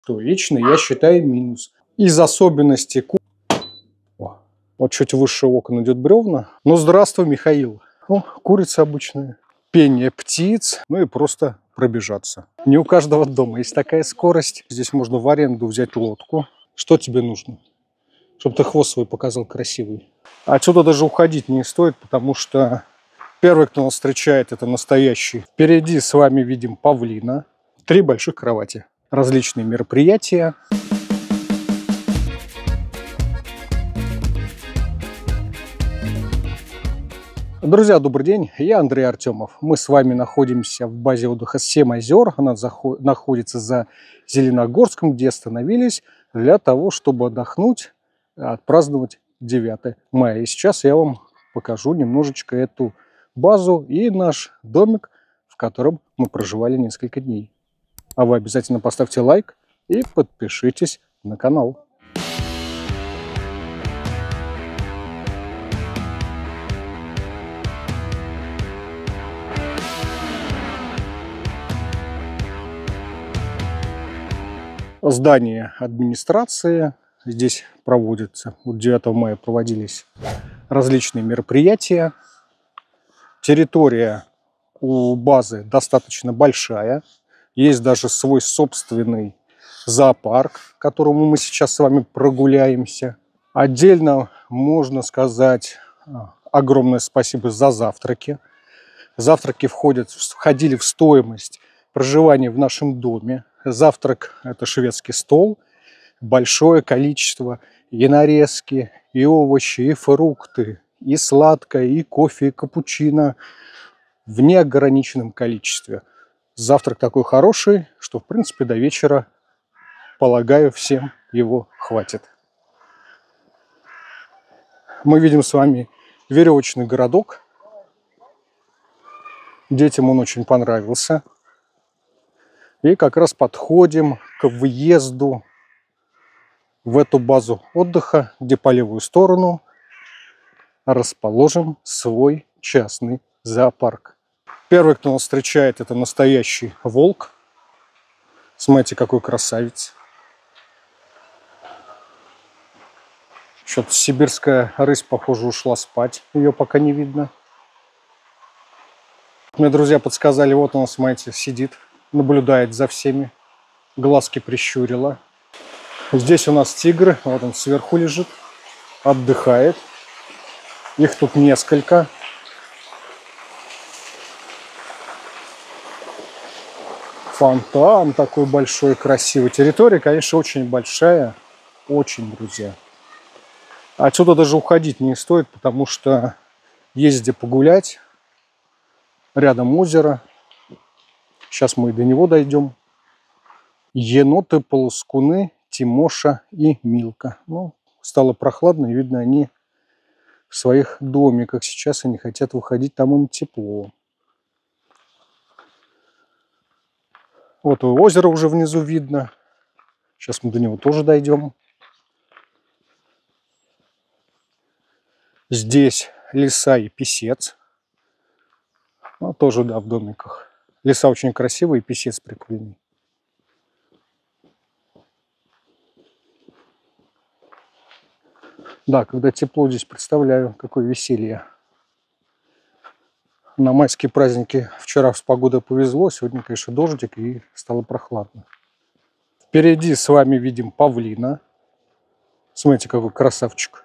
что лично я считаю минус. Из особенностей вот чуть выше окон идет бревна. Ну, здравствуй, Михаил. Ну, курица обычная, пение птиц, ну и просто пробежаться. Не у каждого дома есть такая скорость. Здесь можно в аренду взять лодку. Что тебе нужно? Чтобы ты хвост свой показал красивый. Отсюда даже уходить не стоит, потому что первый, кто нас встречает, это настоящий. Впереди с вами видим павлина. 3 больших кровати. Различные мероприятия. Друзья, добрый день. Я Андрей Артемов. Мы с вами находимся в базе отдыха 7 озер. Она находится за Зеленогорском, где остановились для того, чтобы отдохнуть, отпраздновать 9 мая. И сейчас я вам покажу немножечко эту базу и наш домик, в котором мы проживали несколько дней. А вы обязательно поставьте лайк и подпишитесь на канал. Здание администрации. Здесь проводятся, вот 9 мая проводились различные мероприятия. Территория у базы достаточно большая. Есть даже свой собственный зоопарк, к которому мы сейчас с вами прогуляемся. Отдельно можно сказать огромное спасибо за завтраки. Завтраки входили в стоимость проживания в нашем доме. Завтрак – это шведский стол, большое количество и нарезки, и овощи, и фрукты, и сладкое, и кофе, и капучино в неограниченном количестве. Завтрак такой хороший, что в принципе до вечера, полагаю, всем его хватит. Мы видим с вами веревочный городок. Детям он очень понравился. И как раз подходим к въезду в эту базу отдыха, где по левую сторону расположен свой частный зоопарк. Первый, кто нас встречает, это настоящий волк. Смотрите, какой красавец. Что-то сибирская рысь, похоже, ушла спать. Ее пока не видно. Мне друзья подсказали, вот он, смотрите, сидит, наблюдает за всеми. Глазки прищурила. Здесь у нас тигр, вот он сверху лежит, отдыхает. Их тут несколько. Фонтан такой большой, красивый. Территория, конечно, очень большая. Очень, друзья. Отсюда даже уходить не стоит, потому что есть где погулять. Рядом озеро. Сейчас мы и до него дойдем. Еноты, полоскуны, Тимоша и Милка. Ну, стало прохладно, и видно, они в своих домиках. Сейчас они хотят выходить, там им тепло. Вот и озеро уже внизу видно. Сейчас мы до него тоже дойдем. Здесь леса и песец. Ну, тоже, да, в домиках. Леса очень красивые, и песец прикольный. Да, когда тепло, здесь представляю, какое веселье. На майские праздники вчера с погодой повезло, сегодня, конечно, дождик, и стало прохладно. Впереди с вами видим павлина. Смотрите, какой красавчик.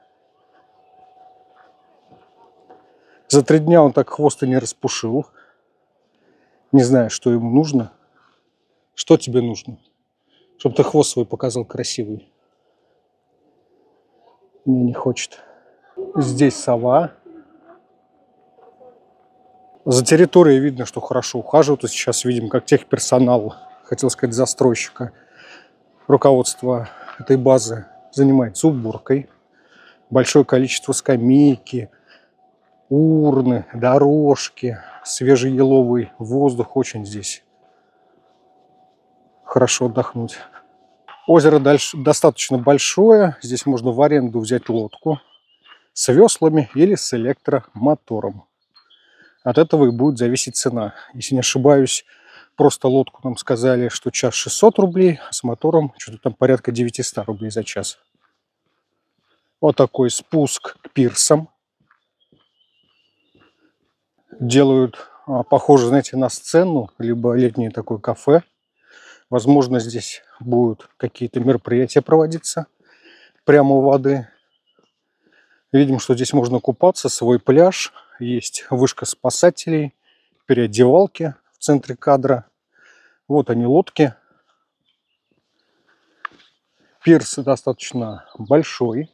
За 3 дня он так хвост и не распушил. Не знаю, что ему нужно. Что тебе нужно? Чтобы ты хвост свой показал красивый. Не хочет. Здесь сова. За территорией видно, что хорошо ухаживают. И сейчас видим, как техперсонал, хотел сказать, застройщика, руководство этой базы занимается уборкой. Большое количество скамейки, урны, дорожки, свежий еловый воздух. Очень здесь хорошо отдохнуть. Озеро достаточно большое. Здесь можно в аренду взять лодку с веслами или с электромотором. От этого и будет зависеть цена. Если не ошибаюсь, Просто лодку нам сказали, что час 600 рублей, а с мотором что-то там порядка 900 рублей за час. Вот такой спуск к пирсам. Делают, похоже, знаете, на сцену, либо летнее такое кафе. Возможно, здесь будут какие-то мероприятия проводиться прямо у воды. Видим, что здесь можно купаться, свой пляж. Есть вышка спасателей, переодевалки в центре кадра. Вот они, лодки. Пирс достаточно большой.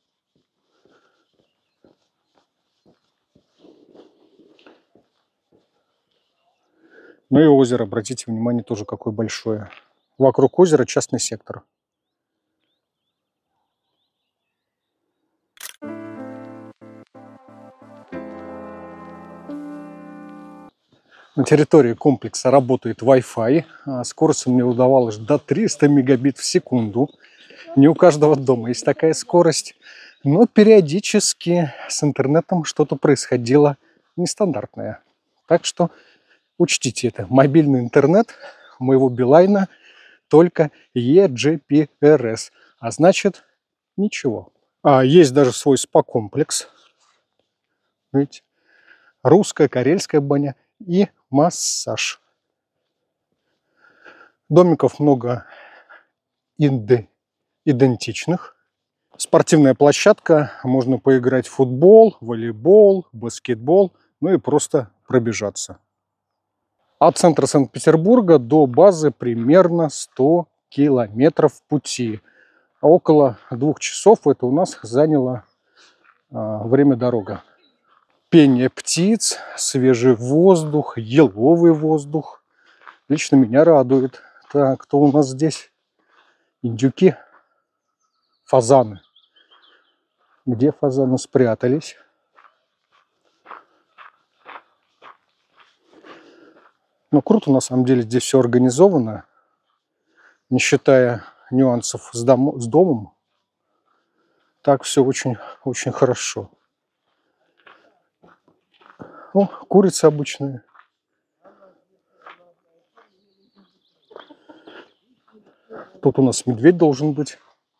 Ну и озеро, обратите внимание, тоже какое большое. Вокруг озера частный сектор. На территории комплекса работает Wi-Fi. Скорость мне удавалось до 300 мегабит в секунду. Не у каждого дома есть такая скорость. Но периодически с интернетом что-то происходило нестандартное. Так что учтите это. Мобильный интернет моего Билайна только EGPRS. А значит, ничего. Есть даже свой спа-комплекс. Видите? Русская, карельская баня и массаж. Домиков много идентичных. Спортивная площадка. Можно поиграть в футбол, волейбол, баскетбол. Ну и просто пробежаться. От центра Санкт-Петербурга до базы примерно 100 километров пути. Около 2 часов это у нас заняло время дорога. Пение птиц, свежий воздух, еловый воздух. Лично меня радует. Так, кто у нас здесь? Индюки, фазаны. Где фазаны спрятались? Ну, круто, на самом деле, здесь все организовано. Не считая нюансов с домом. Так все очень хорошо. О, курицы обычные. Тут у нас медведь должен быть.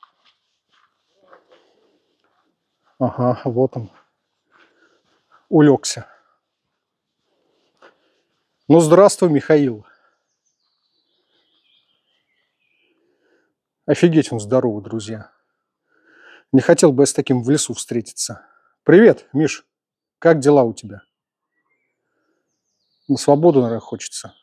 Ага, вот он. Улегся. Ну, здравствуй, Михаил. Офигеть он здоровый, друзья. Не хотел бы я с таким в лесу встретиться. Привет, Миш. Как дела у тебя? На свободу, наверное, хочется.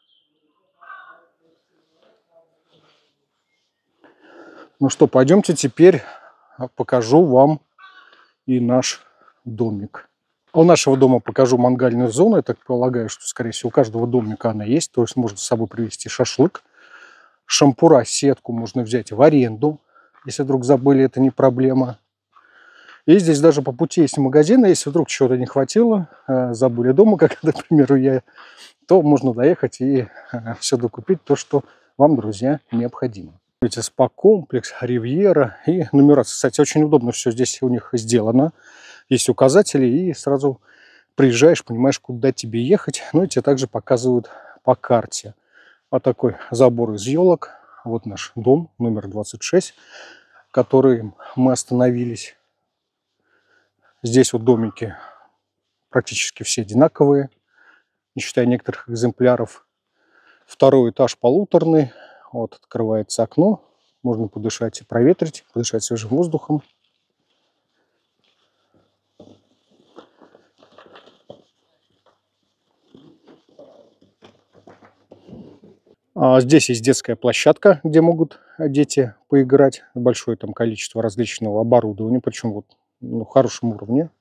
Ну что, пойдемте теперь покажу вам и наш домик. У нашего дома покажу мангальную зону. Я так полагаю, что, скорее всего, у каждого домика она есть. То есть можно с собой привезти шашлык. Шампура, сетку можно взять в аренду. Если вдруг забыли, это не проблема. И здесь даже по пути есть магазины. Если вдруг чего-то не хватило, забыли дома, как, например, я, то можно доехать и все докупить, то, что вам, друзья, необходимо. Видите, спа-комплекс, ривьера и нумерация. Кстати, очень удобно все здесь у них сделано. Есть указатели, и сразу приезжаешь, понимаешь, куда тебе ехать. Ну и тебе также показывают по карте. Вот такой забор из елок. Вот наш дом, номер 26, в который мы остановились. Здесь вот домики практически все одинаковые, не считая некоторых экземпляров. Второй этаж полуторный. Вот открывается окно. Можно подышать и проветрить, подышать свежим воздухом. Здесь есть детская площадка, где могут дети поиграть. Большое там количество различного оборудования, причем вот в хорошем уровне.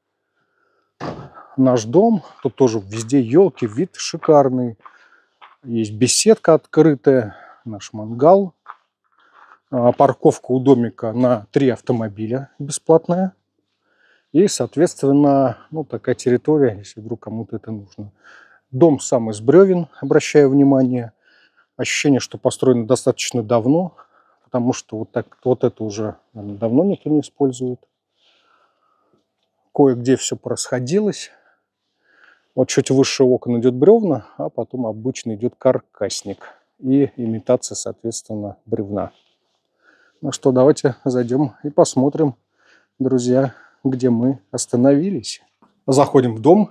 Наш дом, тут тоже везде елки, вид шикарный. Есть беседка открытая, наш мангал. Парковка у домика на 3 автомобиля бесплатная. И, соответственно, ну, такая территория, если вдруг кому-то это нужно. Дом сам из бревен, обращаю внимание. Ощущение, что построено достаточно давно, потому что вот это уже, наверное, давно никто не использует. Кое-где все порасходилось. Вот чуть выше окон идет бревна, а потом обычно идет каркасник и имитация, соответственно, бревна. Ну что, давайте зайдем и посмотрим, друзья, где мы остановились. Заходим в дом.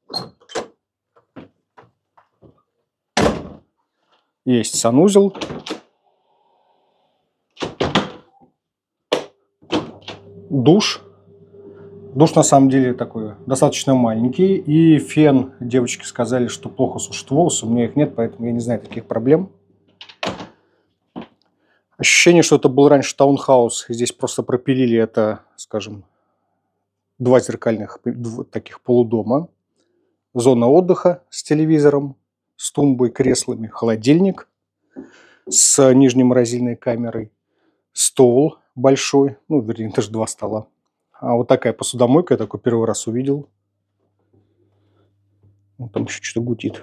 Есть санузел. Душ. Душ на самом деле такой достаточно маленький. И фен, девочки сказали, что плохо сушит волосы. У меня их нет, поэтому я не знаю таких проблем. Ощущение, что это был раньше таунхаус. Здесь просто пропилили это, скажем, два зеркальных таких полудома. Зона отдыха с телевизором, с тумбой, креслами, холодильник с нижней морозильной камерой, стол большой, ну, вернее, даже два стола. А вот такая посудомойка, я такой первый раз увидел. Вот там еще что-то гудит.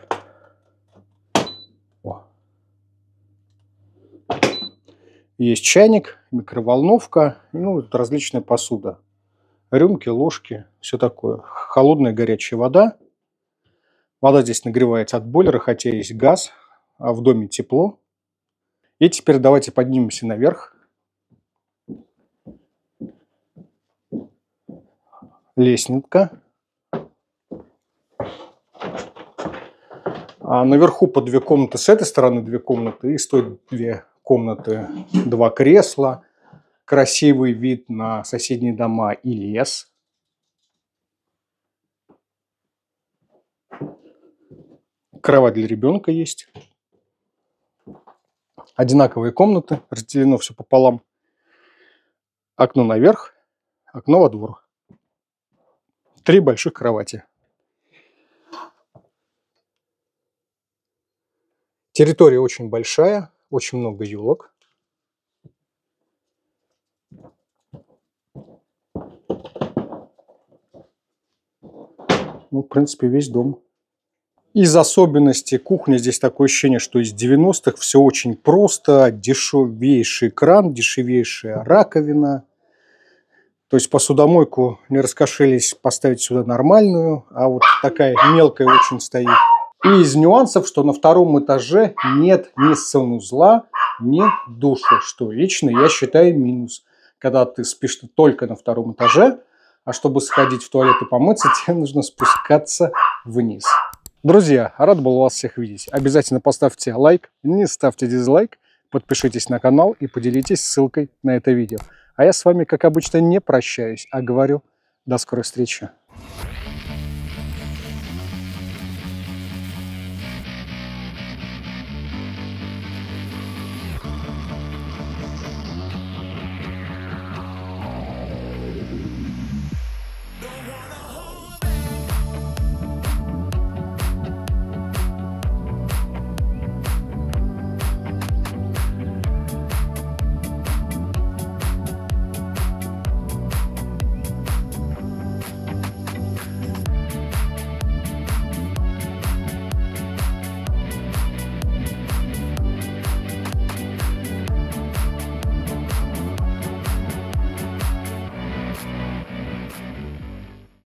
О. Есть чайник, микроволновка, ну, различная посуда. Рюмки, ложки, все такое. Холодная горячая вода. Вода здесь нагревается от бойлера, хотя есть газ, а в доме тепло. И теперь давайте поднимемся наверх. Лестница. А наверху по две комнаты, с этой стороны две комнаты, и стоит две комнаты, два кресла. Красивый вид на соседние дома и лес. Кровать для ребенка есть. Одинаковые комнаты, разделено все пополам. Окно наверх, окно во двор. 3 больших кровати. Территория очень большая, очень много елок. Ну, в принципе, весь дом. Из особенностей кухни здесь такое ощущение, что из 90-х все очень просто. Дешевейший кран, дешевейшая раковина. То есть посудомойку не раскошелись поставить сюда нормальную, а вот такая мелкая очень стоит. И из нюансов, что на втором этаже нет ни санузла, ни душа, что лично я считаю минус. Когда ты спишь только на втором этаже, а чтобы сходить в туалет и помыться, тебе нужно спускаться вниз. Друзья, рад был вас всех видеть. Обязательно поставьте лайк, не ставьте дизлайк, подпишитесь на канал и поделитесь ссылкой на это видео. А я с вами, как обычно, не прощаюсь, а говорю до скорой встречи.